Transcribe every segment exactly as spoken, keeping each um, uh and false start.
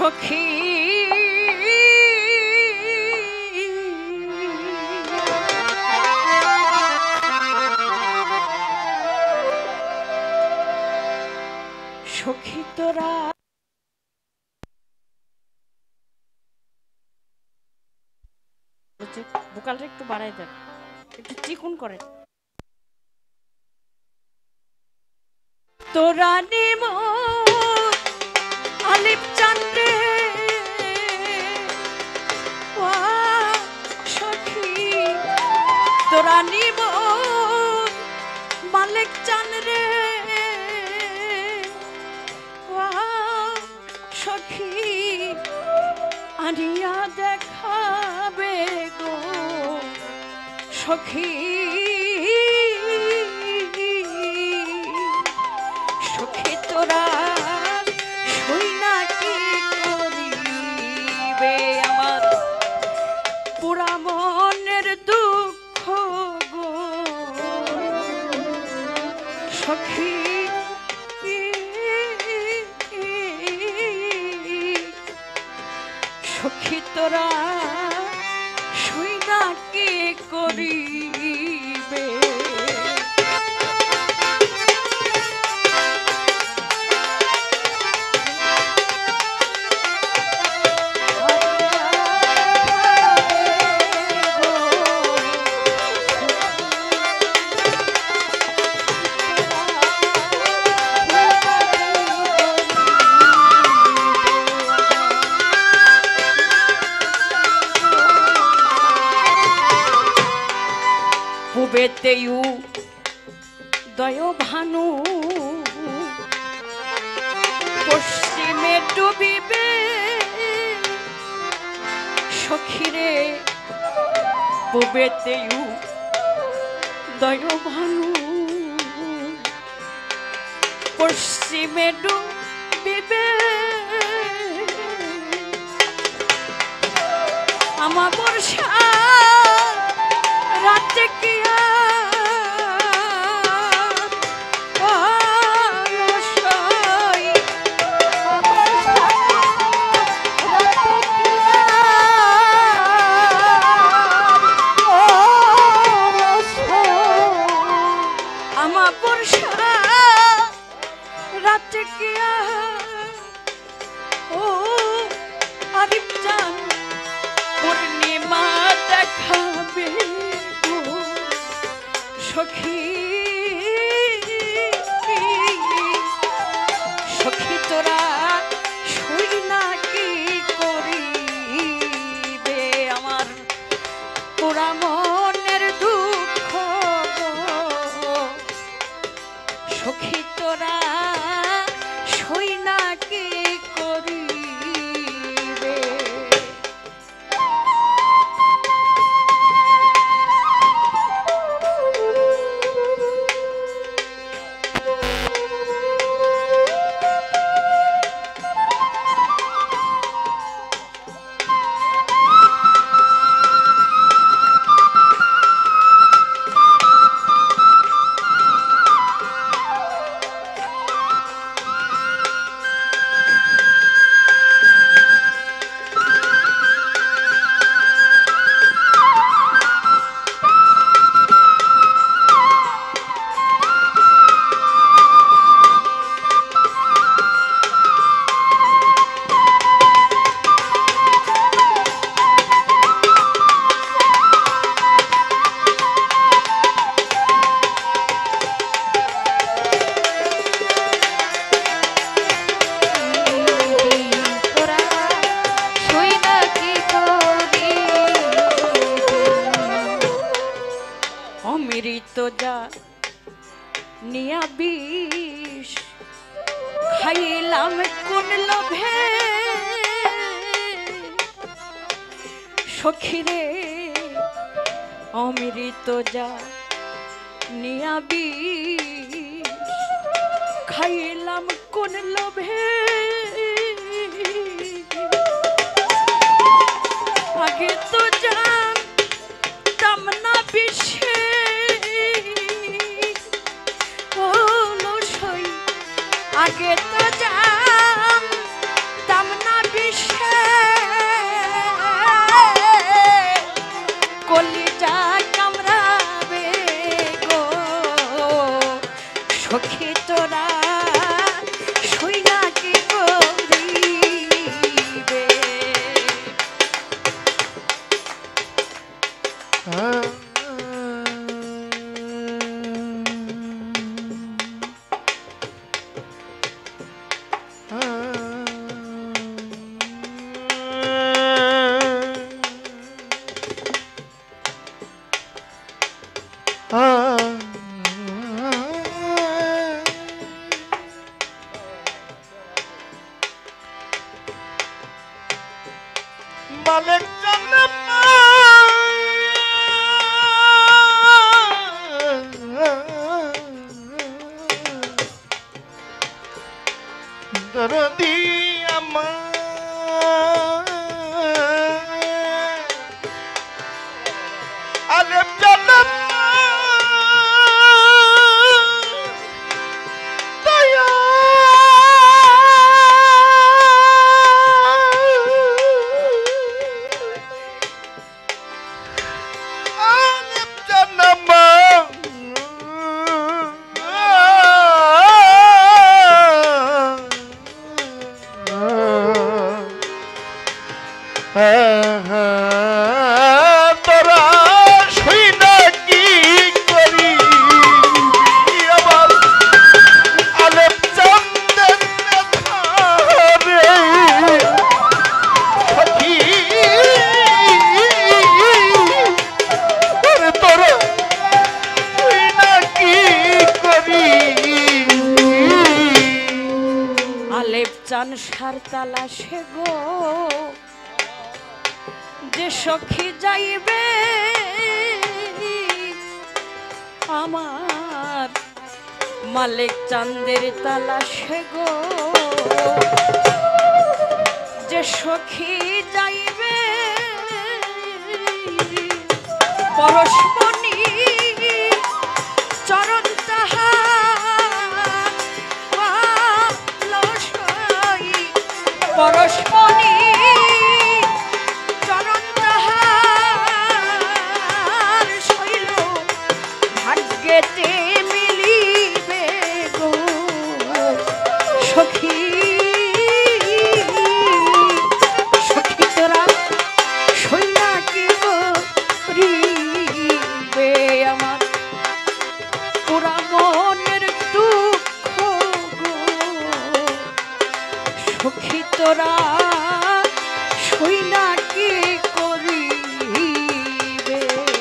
সখী সখী তোরা ভোকালটা একটু বাড়াই দেন, একটু চিকুন করেন। তোরা নিম আলিপ চান্দ্রে সখী তোরা নিম মালিক চান্দ্রে সখী আনিয়া দেখাবে গো সখী সখী তোরা শুই না কি করিবে আমার পুরা মনের দুঃখ গো সখী সখী তোরা শুই না কি করিবে বেতেয়ু দয় ভানু পশ্চিমে ডুবিবে সখীরে পুবেতেয়ু দয় ভানু পশ্চিমে ডুবিবে আমার বর্ষা রাতে কি আমার বর্ষা রাতে কি ও আরিফ জান পূর্ণিমা দেখাবে সখী সখী তোরা শুই না কি করিবে আমার পুরা মনের দুঃখ সখী তোরা শুই না কি করিবে অমৃত যা নিয়া বিষ খাইলাম কোন লোভে সখীরে অমৃত যা নিয়া বিষ খাইলাম কোন লোভে আগে তো জানতাম না বিষে আগে তো জানতাম না বিষ চানসার তালাশে গো যে সখী যাইবে আমার মালিক চাঁদের তালাশে গো যে সখী যাইবে পরশমণি চরণ তাহার পরশমণি চরণ তাহার শৈল ভাগ্যেতে মিলিবে গো সখী সখী তোরা শৈলা কি করিবে আমার পুরা মনের দুঃখ গো সখী তোরা শৈলা কি করিবে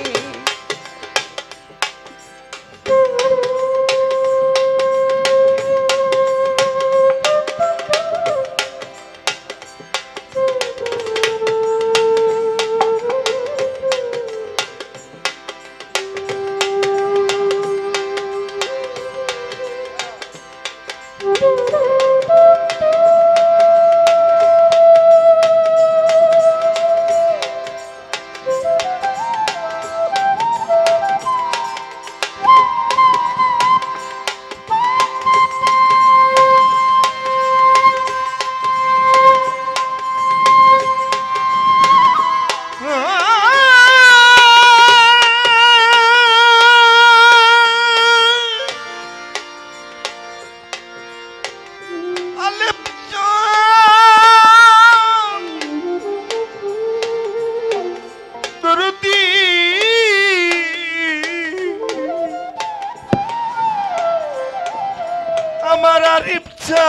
আমার আর ইচ্ছা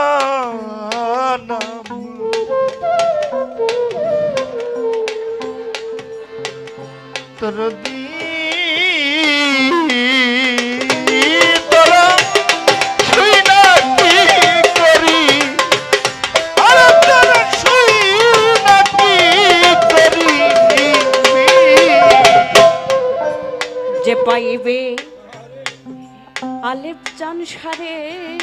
নাম তোর দি তোরা শুই না কি করি আর তোরা শুই না কি করি যে পাইবে আলেপ চানসারে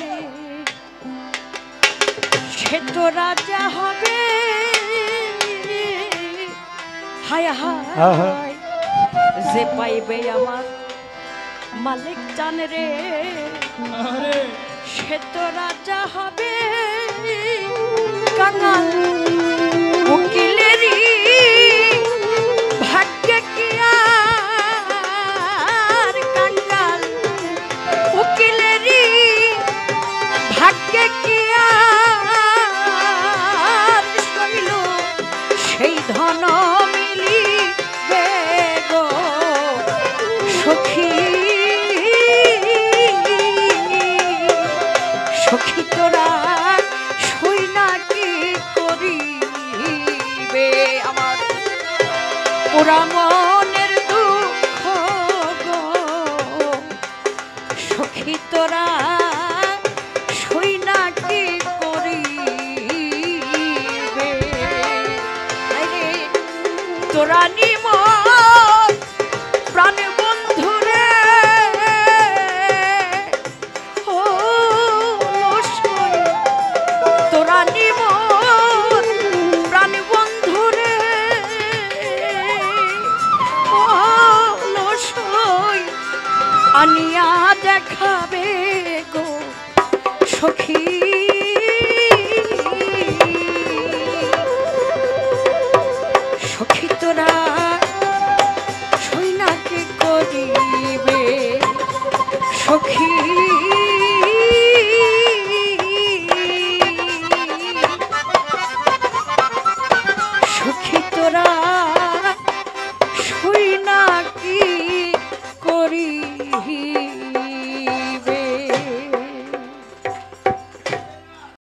সে তো রাজা হবে হায় হায় যে পাইবে আমার মালিক চান রে সে তো রাজা হবে কাঙাল উকিলেরই ভাগ্যে কি আর কাঙ্গাল উকিলেরই ভাগ্যে কি আর শৈল সেই ধন মিলিবে গো সখী সখী তোরা শুই না কি করিবে আমার পুরা মনের দুঃখ গো সখী তোরা শুই না কি করিবে আরে তোরা নিম প্রাণ বন্ধুরে ও তোরা নিম প্রাণ বন্ধুরে ও আনিয়া দেখাবে গো সখী সখী তোরা শুই না কি করিবে সখী